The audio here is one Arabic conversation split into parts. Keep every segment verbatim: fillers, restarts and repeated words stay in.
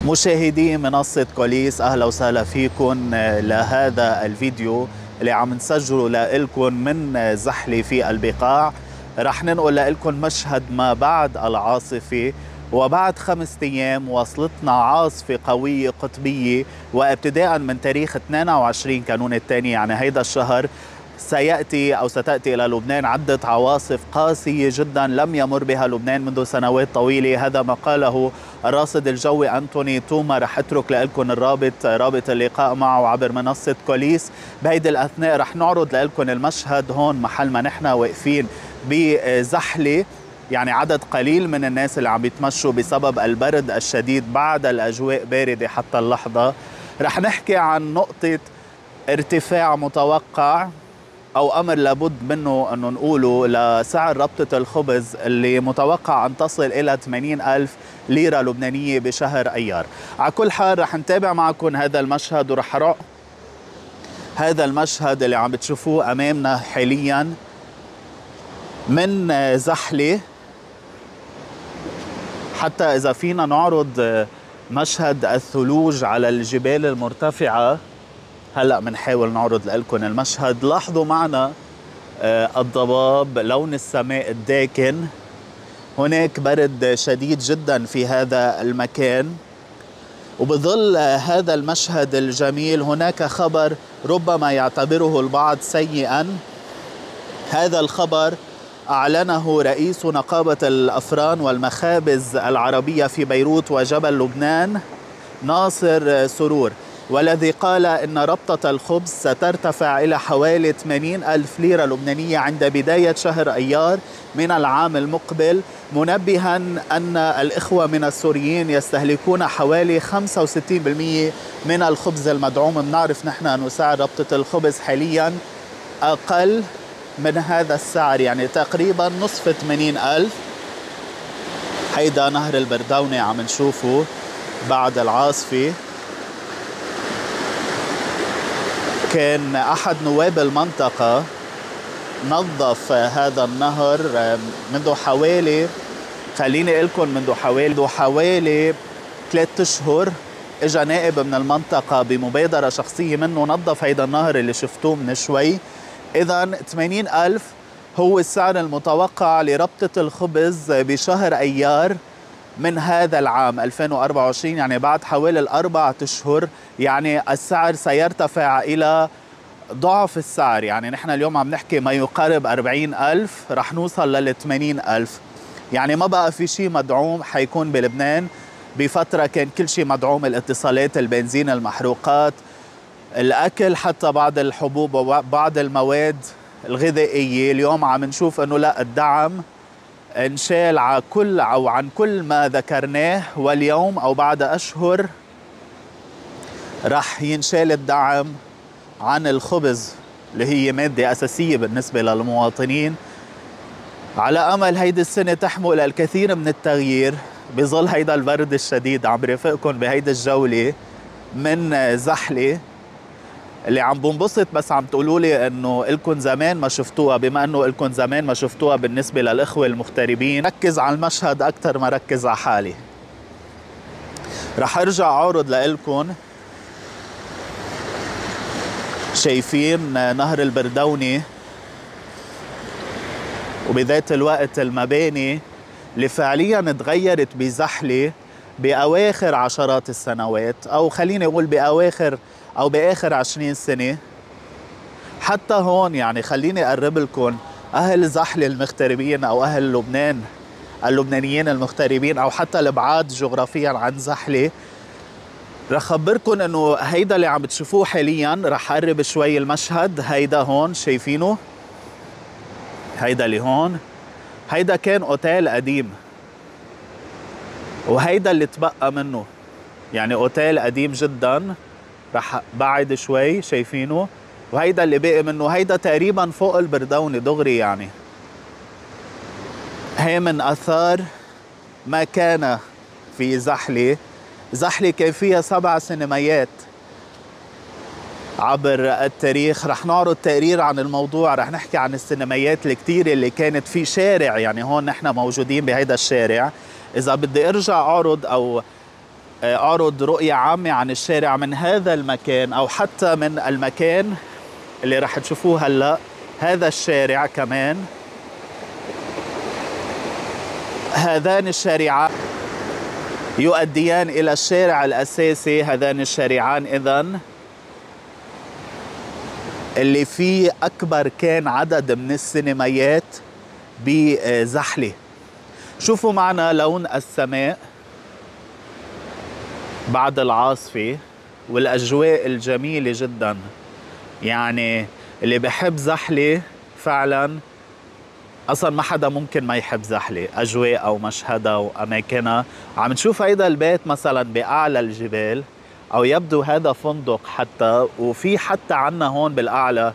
مشاهدي منصة كوليس، أهلا وسهلا فيكم لهذا الفيديو اللي عم نسجله لكم من زحلة في البقاع. رح ننقل لكم مشهد ما بعد العاصفة، وبعد خمسة أيام وصلتنا عاصفة قوية قطبية، وابتداء من تاريخ اثنين وعشرين كانون الثاني يعني هيدا الشهر سيأتي أو ستأتي إلى لبنان عدة عواصف قاسية جدا لم يمر بها لبنان منذ سنوات طويلة. هذا ما قاله الراصد الجوي أنتوني توما. رح أترك لكم الرابط رابط اللقاء معه عبر منصة كوليس. بهيدي الأثناء رح نعرض لكم المشهد هون محل ما نحن واقفين بزحلة، يعني عدد قليل من الناس اللي عم يتمشوا بسبب البرد الشديد، بعد الأجواء باردة حتى اللحظة. رح نحكي عن نقطة ارتفاع متوقع أو أمر لابد منه أنه نقوله لسعر ربطة الخبز اللي متوقع أن تصل إلى ثمانين ألف ليرة لبنانية بشهر أيار. على كل حال رح نتابع معكم هذا المشهد، ورح أروح هذا المشهد اللي عم بتشوفوه أمامنا حاليا من زحلة، حتى إذا فينا نعرض مشهد الثلوج على الجبال المرتفعة. هلأ بنحاول نعرض لكم المشهد. لاحظوا معنا الضباب، لون السماء الداكن، هناك برد شديد جدا في هذا المكان. وبظل هذا المشهد الجميل هناك خبر ربما يعتبره البعض سيئا. هذا الخبر أعلنه رئيس نقابة الأفران والمخابز العربية في بيروت وجبل لبنان ناصر سرور، والذي قال إن ربطة الخبز سترتفع إلى حوالي ثمانين ألف ليرة لبنانية عند بداية شهر أيار من العام المقبل، منبها أن الإخوة من السوريين يستهلكون حوالي خمسة وستين بالمئة من الخبز المدعوم. بنعرف نحن أن سعر ربطة الخبز حاليا أقل من هذا السعر، يعني تقريبا نصف ثمانين ألف. هيدا نهر البردوني عم نشوفه بعد العاصفة. كان أحد نواب المنطقة نظف هذا النهر منذ حوالي خليني أقول لكم منذ حوالي منذ حوالي ثلاثة أشهر. إجا نائب من المنطقة بمبادرة شخصية منه نظف هيدا النهر اللي شفتوه من شوي. إذن ثمانين ألف هو السعر المتوقع لربطة الخبز بشهر أيار من هذا العام ألفين وأربعة وعشرين، يعني بعد حوالي الأربعة أشهر. يعني السعر سيرتفع إلى ضعف السعر، يعني نحن اليوم عم نحكي ما يقارب أربعين ألف، رح نوصل لل ثمانين ألف. يعني ما بقى في شيء مدعوم حيكون بلبنان. بفترة كان كل شيء مدعوم، الاتصالات، البنزين، المحروقات، الأكل، حتى بعض الحبوب وبعض المواد الغذائية. اليوم عم نشوف أنه لا، الدعم انشال على كل أو عن كل ما ذكرناه، واليوم أو بعد أشهر رح ينشال الدعم عن الخبز اللي هي مادة أساسية بالنسبة للمواطنين، على أمل هيدي السنة تحمل الكثير من التغيير بظل هيدا البرد الشديد. عم برافقكم بهيدي الجولة من زحلة اللي عم بنبسط، بس عم تقولوا لي انه الكم زمان ما شفتوها. بما انه الكم زمان ما شفتوها بالنسبة للإخوة المغتربين، ركز على المشهد أكثر ما ركز على حالي. رح ارجع اعرض لكم. شايفين نهر البردوني، وبذات الوقت المباني اللي فعليا تغيرت بزحلة بأواخر عشرات السنوات، أو خليني أقول بأواخر أو بآخر عشرين سنة. حتى هون يعني خليني أقرب لكم أهل زحلة المغتربين أو أهل لبنان اللبنانيين المغتربين، أو حتى الابعاد جغرافيا عن زحلة. رح خبركم انه هيدا اللي عم بتشوفوه حاليا. رح اقرب شوي المشهد. هيدا هون شايفينه، هيدا اللي هون، هيدا كان اوتيل قديم، وهيدا اللي تبقى منه، يعني اوتيل قديم جدا. رح بعد شوي، شايفينه، وهيدا اللي باقي منه. هيدا تقريبا فوق البردوني دغري، يعني هي من اثار ما كان في زحلة. زحلة كان فيها سبع سينمايات عبر التاريخ. رح نعرض تقرير عن الموضوع، رح نحكي عن السينمايات الكتيرة اللي كانت في شارع، يعني هون نحن موجودين بهيدا الشارع. إذا بدي أرجع أعرض أو أعرض رؤية عامة عن الشارع من هذا المكان أو حتى من المكان اللي رح تشوفوه هلأ. هذا الشارع كمان، هذان الشارعان يؤديان إلى الشارع الأساسي. هذان الشارعان إذن اللي فيه أكبر كان عدد من السينمايات بزحلة. شوفوا معنا لون السماء بعد العاصفة والأجواء الجميلة جدا. يعني اللي بحب زحلة فعلا أصلا ما حدا ممكن ما يحب زحلة، أجواء أو مشهدها وأماكنها. عم نشوف هيدا البيت مثلا بأعلى الجبال، أو يبدو هذا فندق حتى. وفي حتى عنا هون بالأعلى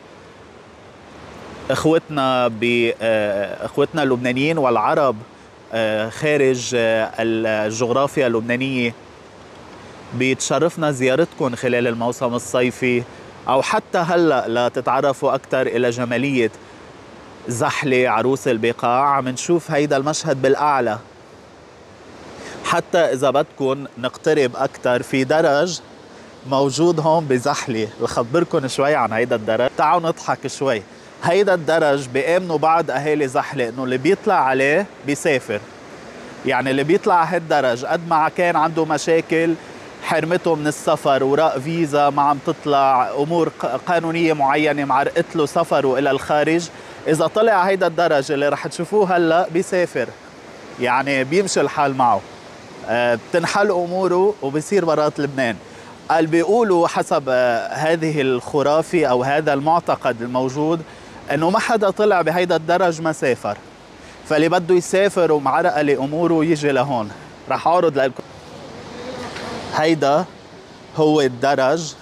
إخوتنا ب إخوتنا اللبنانيين والعرب خارج الجغرافيا اللبنانية بيتشرفنا زيارتكم خلال الموسم الصيفي، أو حتى هلأ لتتعرفوا أكثر إلى جمالية زحلة عروس البقاع. عم نشوف هيدا المشهد بالأعلى. حتى إذا بدكم نقترب أكثر، في درج موجود هون بزحلة. بخبركم شوي عن هيدا الدرج، تعالوا نضحك شوي. هيدا الدرج بيأمنوا بعض أهالي زحلة إنه اللي بيطلع عليه بيسافر. يعني اللي بيطلع هالدرج قد ما كان عنده مشاكل حرمته من السفر، وراء فيزا ما عم تطلع، أمور قانونية معينة معرقت له سفره إلى الخارج، إذا طلع هيدا الدرج اللي رح تشوفوه هلأ بيسافر. يعني بيمشي الحال معه، أه بتنحل أموره وبيصير برات لبنان. قال بيقولوا حسب أه هذه الخرافة أو هذا المعتقد الموجود إنه ما حدا طلع بهيدا الدرج ما سافر، فاللي بده يسافر ومعرقة لأموره يجي لهون. رح أعرض لكم. هيدا هو الدرج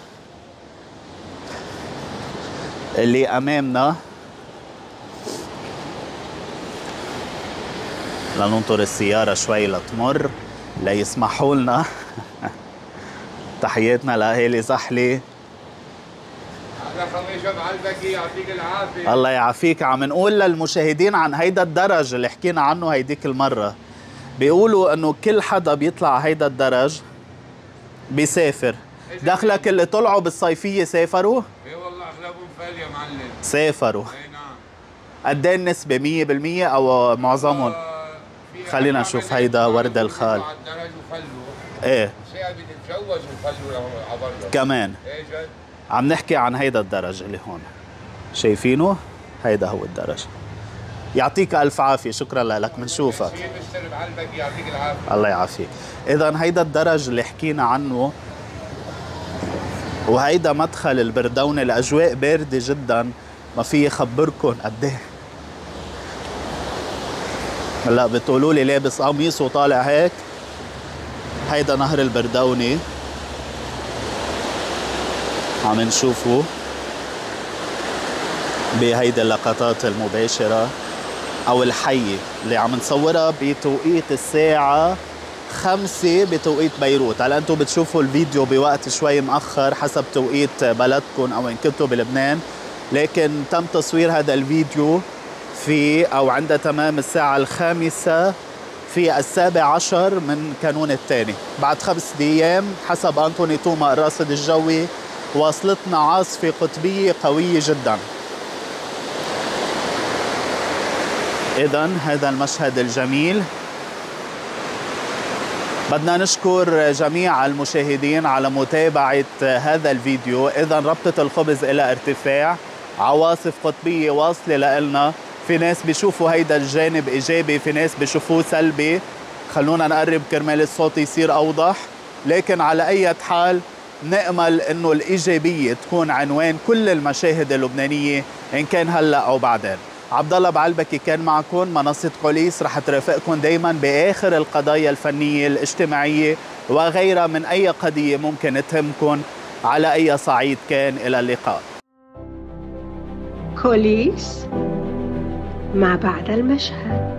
اللي أمامنا. لننطر السيارة شوي لتمر ليسمحوا لنا. تحياتنا لأهالي زحلة. يعطيك العافية. الله يعافيك. عم نقول للمشاهدين عن هيدا الدرج اللي حكينا عنه هيديك المرة. بيقولوا انه كل حدا بيطلع هيدا الدرج بيسافر. دخلك اللي طلعوا بالصيفية سافروا؟ ايه والله اغلبهم فال يا معلم. سافروا. اي نعم. قد ايه النسبة؟ مية بالمية او معظمهم؟ خلينا نشوف هيدا ورد الخال. على الدرج وفلوا. ايه شيء بتتجوز وفلوا عبرنا كمان. ايه جد؟ عم نحكي عن هيدا الدرج اللي هون شايفينه. هيدا هو الدرج. يعطيك ألف عافية. شكرا لك. بنشوفك. يعطيك العافية. الله يعافيك. إذا هيدا الدرج اللي حكينا عنه، وهيدا مدخل البردونة. الأجواء باردة جدا، ما في خبركم قد ايه. هلا بتقولوا لي لابس قميص وطالع هيك. هيدا نهر البردونة عم نشوفه بهيدي اللقطات المباشرة أو الحية اللي عم نصورها بتوقيت الساعة خمسة بتوقيت بيروت. هلا انتم بتشوفوا الفيديو بوقت شوي مأخر حسب توقيت بلدكم أو إن كنتوا بلبنان، لكن تم تصوير هذا الفيديو في أو عند تمام الساعة الخامسة في السابع عشر من كانون الثاني. بعد خمس أيام حسب أنتوني توما الراصد الجوي واصلتنا عاصفة قطبية قوية جدا. إذن هذا المشهد الجميل. بدنا نشكر جميع المشاهدين على متابعة هذا الفيديو. إذن ربطة الخبز إلى ارتفاع، عواصف قطبية واصلة لإلنا. في ناس بيشوفوا هيدا الجانب إيجابي، في ناس بيشوفوه سلبي. خلونا نقرب كرمال الصوت يصير أوضح. لكن على أي حال نأمل إنه الإيجابية تكون عنوان كل المشاهد اللبنانية إن كان هلأ أو بعدين. عبد الله بعلبكي كان معكم. منصة كوليس رح ترافقكم دايما بآخر القضايا الفنية الاجتماعية وغيرها من أي قضية ممكن تهمكم على أي صعيد كان. إلى اللقاء. كوليس مع بعد المشهد.